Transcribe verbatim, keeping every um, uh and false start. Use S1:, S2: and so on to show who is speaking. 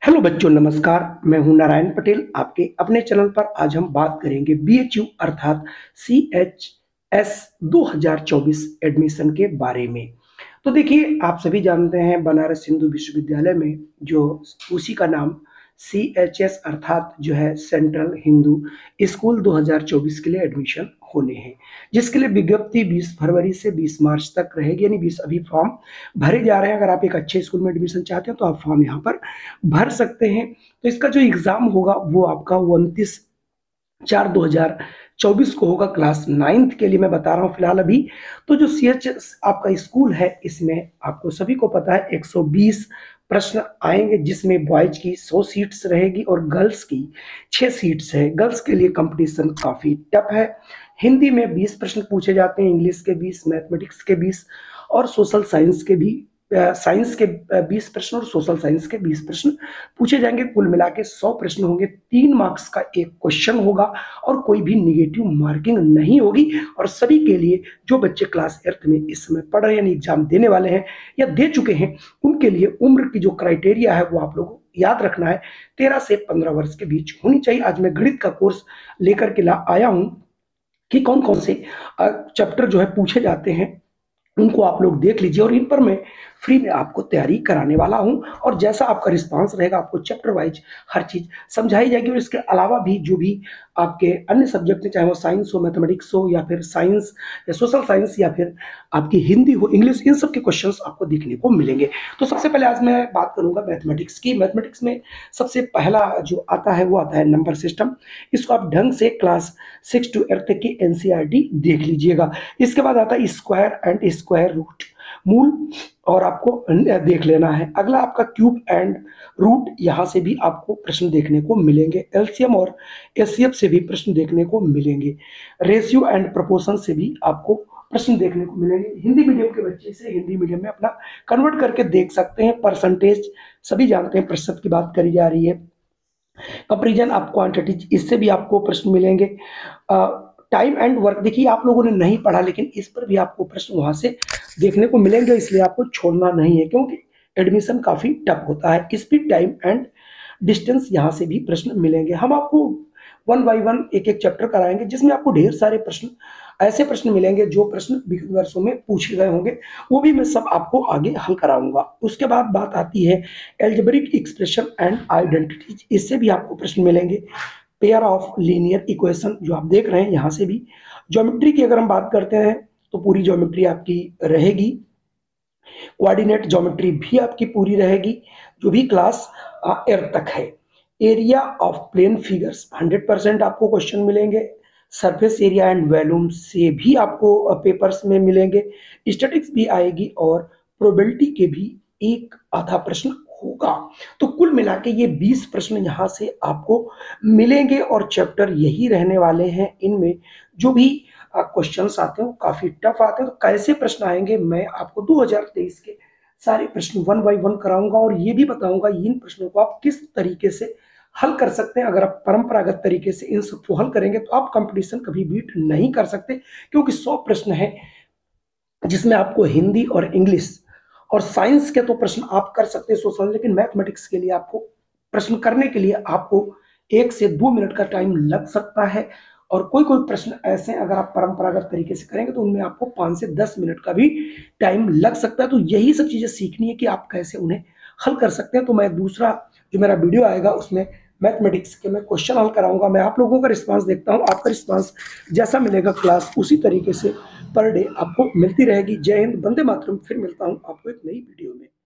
S1: Hello बच्चों, नमस्कार। मैं हूं नारायण पटेल। आपके अपने चैनल पर आज हम बात करेंगे बी एच यू अर्थात सी एच एस दो हज़ार चौबीस एडमिशन के बारे में। तो देखिए, आप सभी जानते हैं बनारस हिंदू विश्वविद्यालय में जो उसी का नाम सी एच एस अर्थात जो है सेंट्रल हिंदू स्कूल दो हज़ार चौबीस के लिए एडमिशन होने हैं, जिसके लिए विज्ञप्ति बीस फरवरी से बीस मार्च तक रहेगी। यानी बीस अभी फॉर्म भरे जा रहे हैं। अगर आप एक अच्छे स्कूल में एडमिशन चाहते हैं तो आप फॉर्म यहाँ पर भर सकते हैं। तो इसका जो एग्जाम होगा वो आपका उनतीस चार दो हजार चौबीस को होगा। क्लास नाइन्थ के लिए मैं बता रहा हूँ फिलहाल अभी। तो जो सी एच एस आपका स्कूल है, इसमें आपको सभी को पता है एक सौ बीस प्रश्न आएंगे, जिसमें बॉयज की सौ सीट्स रहेगी और गर्ल्स की छह सीट्स है। गर्ल्स के लिए कंपटीशन काफी टफ है। हिंदी में बीस प्रश्न पूछे जाते हैं, इंग्लिश के बीस, मैथमेटिक्स के बीस और सोशल साइंस के भी साइंस के बीस प्रश्न और सोशल साइंस के बीस प्रश्न पूछे जाएंगे। कुल मिला के सौ प्रश्न होंगे। तीन मार्क्स का एक क्वेश्चन होगा और कोई भी निगेटिव मार्किंग नहीं होगी। और सभी के लिए जो बच्चे क्लास एट्थ में इस समय पढ़ रहे हैं, यानी एग्जाम देने वाले हैं या दे चुके हैं, उनके लिए उम्र की जो क्राइटेरिया है वो आप लोगों को याद रखना है, तेरह से पंद्रह वर्ष के बीच होनी चाहिए। आज मैं गणित का कोर्स लेकर के ला आया हूं कि कौन कौन से चैप्टर जो है पूछे जाते हैं, उनको आप लोग देख लीजिए। और इन पर मैं फ्री में आपको तैयारी कराने वाला हूं। और जैसा आपका रिस्पांस रहेगा, आपको चैप्टर वाइज हर चीज समझाई जाएगी। और इसके अलावा भी जो भी आपके अन्य सब्जेक्ट हैं, चाहे वो साइंस हो, मैथमेटिक्स हो, या फिर साइंस या सोशल साइंस, या फिर आपकी हिंदी हो, इंग्लिश, इन सब के क्वेश्चंस आपको देखने को मिलेंगे। तो सबसे पहले आज मैं बात करूंगा मैथमेटिक्स की। मैथमेटिक्स में सबसे पहला जो आता है वो आता है नंबर सिस्टम। इसको आप ढंग से क्लास सिक्स टू एट तक की एन सी आर टी देख लीजिएगा। इसके बाद आता है स्क्वायर एंड स्क्वायर रूट, मूल, और आपको देख लेना है। अगला आपका क्यूब एंड रूट, यहां से भी आपको प्रश्न देखने को मिलेंगे। एलसीएम और एचसीएफ से भी प्रश्न देखने को मिलेंगे। रेशियो एंड प्रोपोर्शन से भी आपको प्रश्न देखने को मिलेंगे। हिंदी मीडियम के बच्चे से हिंदी मीडियम में अपना कन्वर्ट करके देख सकते हैं। परसेंटेज सभी जानते हैं, प्रतिशत की बात करी जा रही है। कंपेरिजन ऑफ क्वांटिटीज, इससे भी आपको प्रश्न मिलेंगे। टाइम एंड वर्क, देखिए आप लोगों ने नहीं पढ़ा, लेकिन इस पर भी आपको प्रश्न वहां से देखने को मिलेंगे, इसलिए आपको छोड़ना नहीं है, क्योंकि एडमिशन काफी टफ होता है। स्पीड, टाइम एंड डिस्टेंस, यहाँ से भी प्रश्न मिलेंगे। हम आपको वन बाय वन एक एक चैप्टर कराएंगे, जिसमें आपको ढेर सारे प्रश्न, ऐसे प्रश्न मिलेंगे जो प्रश्न विगत वर्षों में पूछे गए होंगे, वो भी मैं सब आपको आगे हल कराऊंगा। उसके बाद बात आती है एल्जेब्रिक एक्सप्रेशन एंड आइडेंटिटीज, इससे भी आपको प्रश्न मिलेंगे। पेयर ऑफ लीनियर इक्वेशन जो आप देख रहे हैं, यहाँ से भी। ज्योमेट्री की अगर हम बात करते हैं तो पूरी ज्योमेट्री आपकी रहेगी। कोऑर्डिनेट ज्योमेट्री भी आपकी पूरी रहेगी, जो भी क्लास एट तक है। Area of plane figures hundred percent आपको क्वेश्चन मिलेंगे। सरफेस एरिया एंड वॉल्यूम से भी आपको पेपर्स में मिलेंगे। स्टैटिक्स भी आएगी और प्रोबेबिलिटी के भी एक आधा प्रश्न होगा। तो कुल मिला के ये बीस प्रश्न यहाँ से आपको मिलेंगे और चैप्टर यही रहने वाले हैं। इनमें जो भी क्वेश्चंस आते हैं वो काफी टफ आते हैं। तो कैसे प्रश्न आएंगे, मैं आपको दो हज़ार तेईस के सारे प्रश्न वन बाय वन कराऊंगा और ये भी बताऊंगा इन प्रश्नों को आप किस तरीके से हल कर सकते हैं। अगर आप परंपरागत तरीके से इन सबको हल करेंगे तो आप कंपटीशन कभी बीट नहीं कर सकते, क्योंकि सौ प्रश्न है, जिसमें आपको हिंदी और इंग्लिश और साइंस के तो प्रश्न आप कर सकते हैं सोशल, लेकिन मैथमेटिक्स के लिए आपको प्रश्न करने के लिए आपको एक से दो मिनट का टाइम लग सकता है। और कोई कोई प्रश्न ऐसे अगर आप परंपरागत तरीके से करेंगे तो उनमें आपको पाँच से दस मिनट का भी टाइम लग सकता है। तो यही सब चीजें सीखनी है कि आप कैसे उन्हें हल कर सकते हैं। तो मैं दूसरा जो मेरा वीडियो आएगा उसमें मैथमेटिक्स के मैं क्वेश्चन हल कराऊंगा। मैं आप लोगों का रिस्पांस देखता हूं, आपका रिस्पांस जैसा मिलेगा क्लास उसी तरीके से पर डे आपको मिलती रहेगी। जय हिंद, वंदे मातरम। फिर मिलता हूं आपको एक नई वीडियो में।